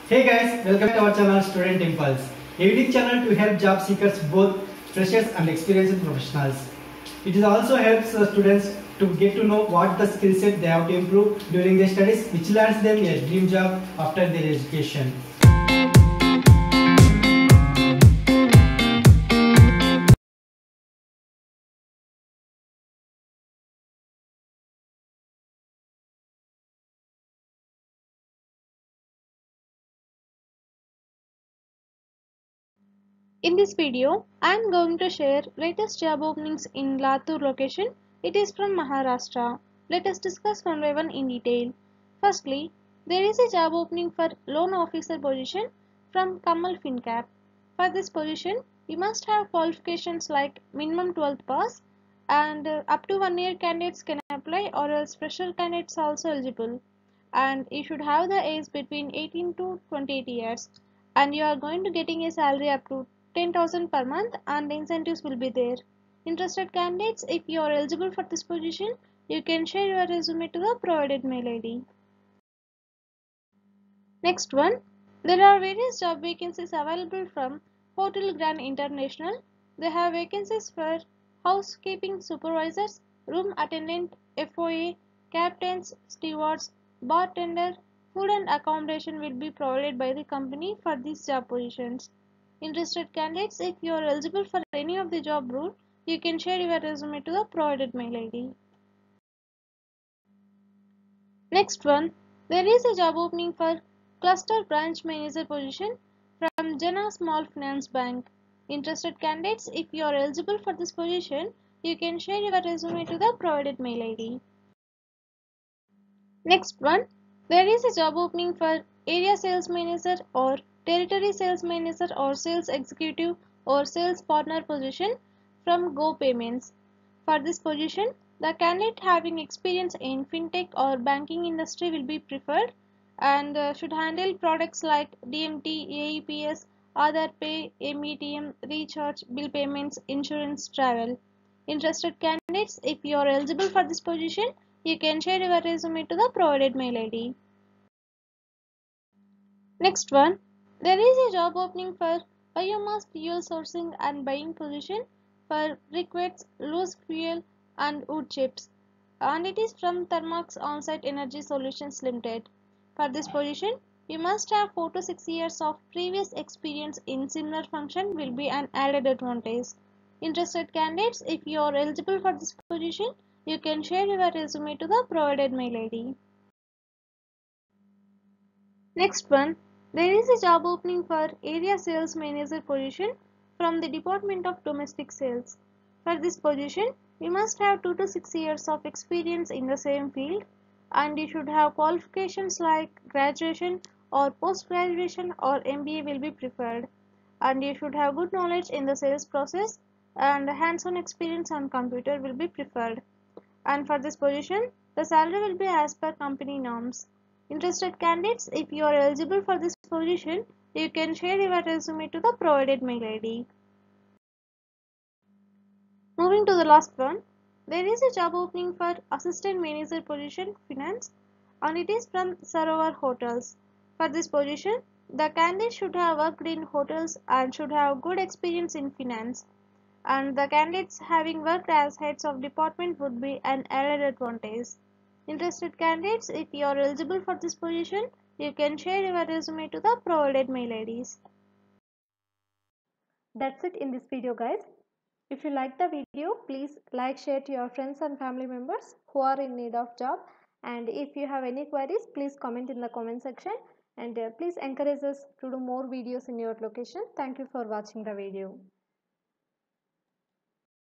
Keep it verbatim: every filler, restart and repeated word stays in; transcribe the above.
Hey guys, welcome to our channel Student Impulse, a unique channel to help job seekers, both freshers and experienced professionals. It is also helps the students to get to know what the skill set they have to improve during their studies, which lands them a dream job after their education. In this video, I am going to share latest job openings in Latur location. It is from Maharashtra. Let us discuss one by one in detail. Firstly, there is a job opening for loan officer position from Kamal FinCap. For this position, you must have qualifications like minimum twelfth pass and uh, up to one year candidates can apply, or else fresher candidates are also eligible. And you should have the age between eighteen to twenty-eight years, and you are going to getting a salary up to ten thousand per month, and incentives will be there. Interested candidates, if you are eligible for this position, you can share your resume to the provided mail I D. Next one, there are various job vacancies available from Hotel Grand International. They have vacancies for housekeeping supervisors, room attendant, F O A, captains, stewards, bartender. Food and accommodation will be provided by the company for these job positions. Interested candidates, if you are eligible for any of the job role, you can share your resume to the provided mail I D. Next one, there is a job opening for cluster branch manager position from Jana Small Finance Bank. Interested candidates, if you are eligible for this position, you can share your resume to the provided mail I D. Next one, there is a job opening for area sales manager or territory sales manager or sales executive or sales partner position from Go Payments. For this position, the candidate having experience in fintech or banking industry will be preferred, and uh, should handle products like D M T, A E P S, Aadhaar Pay, M E T M, recharge, bill payments, insurance, travel. Interested candidates, if you are eligible for this position, you can share your resume to the provided mail I D. Next one, there is a job opening for biomass fuel sourcing and buying position for briquettes, loose fuel and wood chips, and it is from Thermax Onsite Energy Solutions Limited. For this position, you must have four to six years of previous experience in similar function will be an added advantage. Interested candidates, if you are eligible for this position, you can share your resume to the provided mail I D. Next one, there is a job opening for area sales manager position from the Department of Domestic Sales. For this position, you must have two to six years of experience in the same field, and you should have qualifications like graduation or post graduation or M B A will be preferred, and you should have good knowledge in the sales process, and hands-on experience on computer will be preferred. And for this position, the salary will be as per company norms. Interested candidates, if you are eligible for this position, you can share your resume to the provided mail I D. Moving to the last one, there is a job opening for assistant manager position finance, and it is from Sarovar Hotels. For this position, the candidate should have worked in hotels and should have good experience in finance, and the candidates having worked as heads of department would be an added advantage. Interested candidates, if you are eligible for this position, you can share your resume to the provided mail I Ds. That's it in this video, guys. If you like the video, please like, share to your friends and family members who are in need of job. And if you have any queries, please comment in the comment section. And uh, please encourage us to do more videos in your location. Thank you for watching the video.